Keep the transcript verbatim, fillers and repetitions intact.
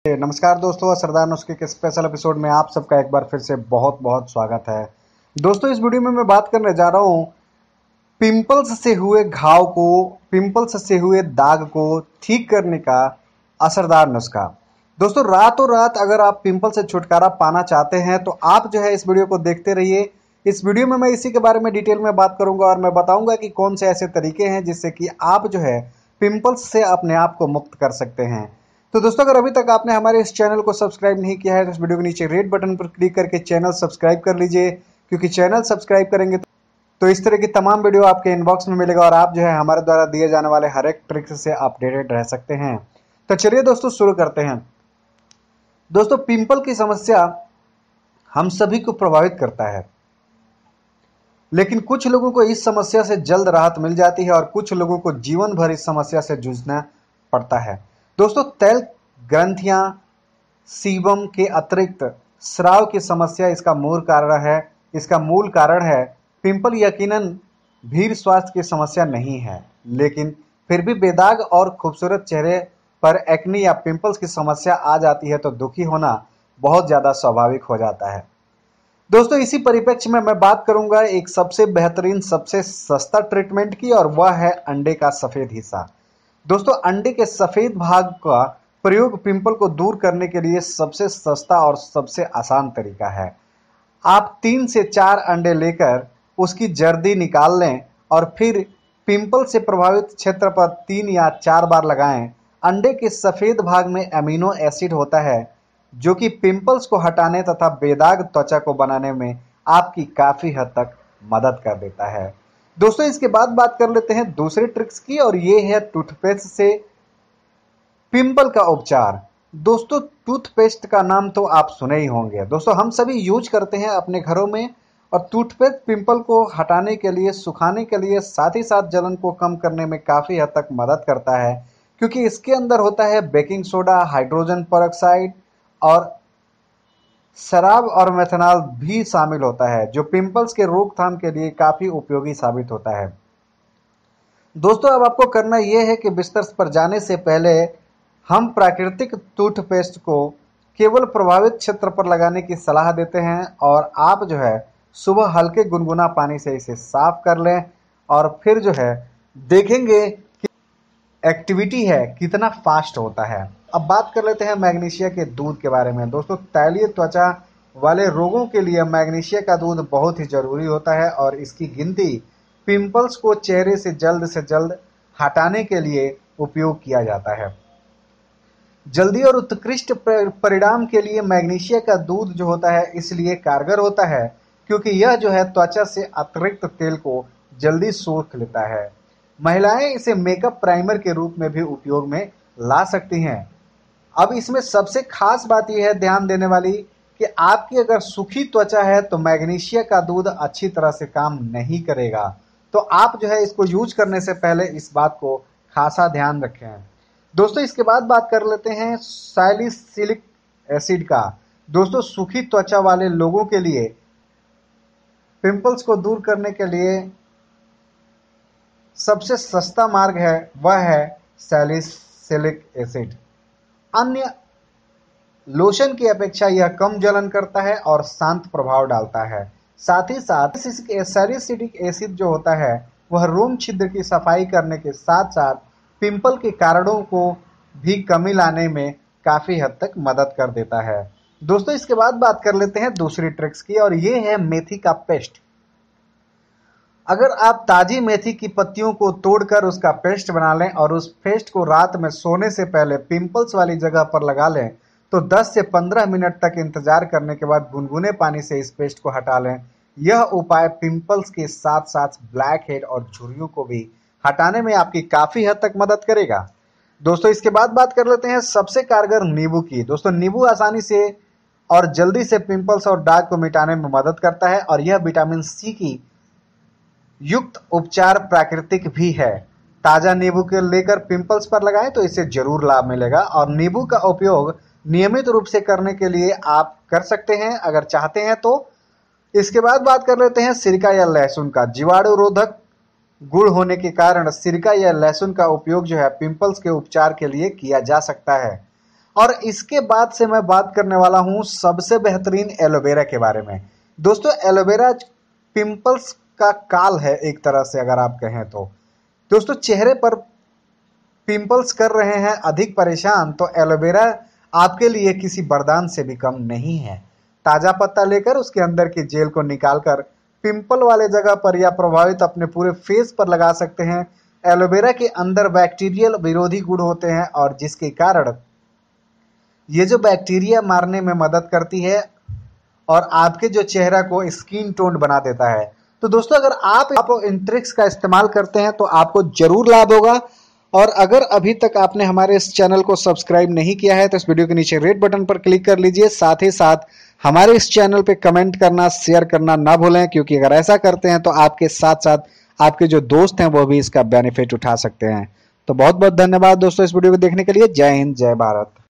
नमस्कार दोस्तों, असरदार नुस्खे के स्पेशल एपिसोड में आप सबका एक बार फिर से बहुत बहुत स्वागत है। दोस्तों, इस वीडियो में मैं बात करने जा रहा हूँ पिंपल्स से हुए घाव को, पिंपल्स से हुए दाग को ठीक करने का असरदार नुस्खा। दोस्तों, रातों रात अगर आप पिंपल से छुटकारा पाना चाहते हैं तो आप जो है इस वीडियो को देखते रहिए। इस वीडियो में मैं इसी के बारे में डिटेल में बात करूंगा और मैं बताऊंगा कि कौन से ऐसे तरीके हैं जिससे कि आप जो है पिंपल्स से अपने आप को मुक्त कर सकते हैं। तो दोस्तों, अगर अभी तक आपने हमारे इस चैनल को सब्सक्राइब नहीं किया है तो इस वीडियो के नीचे रेड बटन पर क्लिक करके चैनल सब्सक्राइब कर लीजिए, क्योंकि चैनल सब्सक्राइब करेंगे तो इस तरह की तमाम वीडियो आपके इनबॉक्स में मिलेगा और आप जो है हमारे द्वारा दिए जाने वाले हर एक ट्रिक से अपडेटेड रह सकते हैं। तो चलिए दोस्तों, शुरू करते हैं। दोस्तों, पिंपल की समस्या हम सभी को प्रभावित करता है, लेकिन कुछ लोगों को इस समस्या से जल्द राहत मिल जाती है और कुछ लोगों को जीवन भर इस समस्या से जूझना पड़ता है। दोस्तों, तैल ग्रंथियां, सीबम के अतिरिक्त स्राव की समस्या इसका मूल कारण है इसका मूल कारण है पिंपल यकीनन भीड़ स्वास्थ्य की समस्या नहीं है, लेकिन फिर भी बेदाग और खूबसूरत चेहरे पर एक्ने या पिंपल्स की समस्या आ जाती है तो दुखी होना बहुत ज़्यादा स्वाभाविक हो जाता है। दोस्तों, इसी परिप्रेक्ष्य में मैं बात करूंगा एक सबसे बेहतरीन, सबसे सस्ता ट्रीटमेंट की, और वह है अंडे का सफ़ेद हिस्सा। दोस्तों, अंडे के सफ़ेद भाग का प्रयोग पिंपल को दूर करने के लिए सबसे सस्ता और सबसे आसान तरीका है। आप तीन से चार अंडे लेकर उसकी जर्दी निकाल लें और फिर पिंपल से प्रभावित क्षेत्र पर तीन या चार बार लगाएं। अंडे के सफ़ेद भाग में अमीनो एसिड होता है जो कि पिंपल्स को हटाने तथा बेदाग त्वचा को बनाने में आपकी काफ़ी हद तक मदद कर देता है। दोस्तों, इसके बाद बात कर लेते हैं दूसरे ट्रिक्स की, और ये है टूथपेस्ट से पिंपल का उपचार। दोस्तों, टूथपेस्ट का नाम तो आप सुने ही होंगे। दोस्तों, हम सभी यूज करते हैं अपने घरों में, और टूथपेस्ट पिंपल को हटाने के लिए, सुखाने के लिए, साथ ही साथ जलन को कम करने में काफ़ी हद तक मदद करता है, क्योंकि इसके अंदर होता है बेकिंग सोडा, हाइड्रोजन पेरोक्साइड और शराब और मेथनॉल भी शामिल होता है, जो पिंपल्स के रोकथाम के लिए काफ़ी उपयोगी साबित होता है। दोस्तों, अब आपको करना यह है कि बिस्तर पर जाने से पहले हम प्राकृतिक टूथपेस्ट को केवल प्रभावित क्षेत्र पर लगाने की सलाह देते हैं, और आप जो है सुबह हल्के गुनगुना पानी से इसे साफ कर लें और फिर जो है देखेंगे कि एक्टिविटी है कितना फास्ट होता है। अब बात कर लेते हैं मैग्नीशिया के दूध के बारे में। दोस्तों, तैलीय त्वचा वाले रोगों के लिए मैग्नीशिया का दूध बहुत ही जरूरी होता है, और इसकी गिनती पिंपल्स को चेहरे से जल्द से जल्द हटाने के लिए उपयोग किया जाता है। जल्दी और उत्कृष्ट परिणाम के लिए मैग्नीशिया का दूध जो होता है इसलिए कारगर होता है क्योंकि यह जो है त्वचा से अतिरिक्त तेल को जल्दी सोख लेता है। महिलाएं इसे मेकअप प्राइमर के रूप में भी उपयोग में ला सकती हैं। अब इसमें सबसे खास बात यह है ध्यान देने वाली कि आपकी अगर सूखी त्वचा है तो मैग्नीशिया का दूध अच्छी तरह से काम नहीं करेगा, तो आप जो है इसको यूज करने से पहले इस बात को खासा ध्यान रखें। दोस्तों, इसके बाद बात कर लेते हैं सैलिसिलिक एसिड का। दोस्तों, सूखी त्वचा वाले लोगों के लिए पिंपल्स को दूर करने के लिए सबसे सस्ता मार्ग है वह है सैलिसिलिक एसिड। अन्य लोशन की अपेक्षा यह कम जलन करता है और शांत प्रभाव डालता है। साथ ही साथ सैलिसिलिक एसिड जो होता है वह रोम छिद्र की सफाई करने के साथ साथ पिंपल के कारणों को भी कमी लाने में काफ़ी हद तक मदद कर देता है। दोस्तों, इसके बाद बात कर लेते हैं दूसरी ट्रिक्स की, और ये है मेथी का पेस्ट। अगर आप ताजी मेथी की पत्तियों को तोड़कर उसका पेस्ट बना लें और उस पेस्ट को रात में सोने से पहले पिंपल्स वाली जगह पर लगा लें तो दस से पंद्रह मिनट तक इंतजार करने के बाद गुनगुने पानी से इस पेस्ट को हटा लें। यह उपाय पिंपल्स के साथ साथ ब्लैक हेड और झुर्रियों को भी हटाने में आपकी काफ़ी हद तक मदद करेगा। दोस्तों, इसके बाद बात कर लेते हैं सबसे कारगर नींबू की। दोस्तों, नींबू आसानी से और जल्दी से पिंपल्स और दाग को मिटाने में मदद करता है, और यह विटामिन सी की युक्त उपचार प्राकृतिक भी है। ताज़ा नींबू के लेकर पिंपल्स पर लगाएं तो इससे जरूर लाभ मिलेगा, और नींबू का उपयोग नियमित रूप से करने के लिए आप कर सकते हैं अगर चाहते हैं तो। इसके बाद बात कर लेते हैं सिरका या लहसुन का। जीवाणु रोधक गुण होने के कारण सिरका या लहसुन का उपयोग जो है पिंपल्स के उपचार के लिए किया जा सकता है। और इसके बाद से मैं बात करने वाला हूं सबसे बेहतरीन एलोवेरा के बारे में। दोस्तों एलोवेरा पिंपल्स का काल है एक तरह से अगर आप कहें तो। दोस्तों चेहरे पर पिंपल्स कर रहे हैं अधिक परेशान, तो एलोवेरा आपके लिए किसी वरदान से भी कम नहीं है। ताजा पत्ता लेकर उसके अंदर की जेल को निकालकर पिंपल वाले जगह पर या प्रभावित अपने पूरे फेस पर लगा सकते हैं। एलोवेरा के अंदर बैक्टीरियल विरोधी गुण होते हैं और जिसके कारण ये जो बैक्टीरिया मारने में मदद करती है और आपके जो चेहरा को स्किन टोन बना देता है। तो दोस्तों अगर आप, आप इन ट्रिक्स का इस्तेमाल करते हैं तो आपको जरूर लाभ होगा। और अगर अभी तक आपने हमारे इस चैनल को सब्सक्राइब नहीं किया है तो इस वीडियो के नीचे रेड बटन पर क्लिक कर लीजिए। साथ ही साथ हमारे इस चैनल पे कमेंट करना, शेयर करना ना भूलें, क्योंकि अगर ऐसा करते हैं तो आपके साथ साथ आपके जो दोस्त हैं वो भी इसका बेनिफिट उठा सकते हैं। तो बहुत बहुत धन्यवाद दोस्तों इस वीडियो को देखने के लिए। जय हिंद, जय भारत।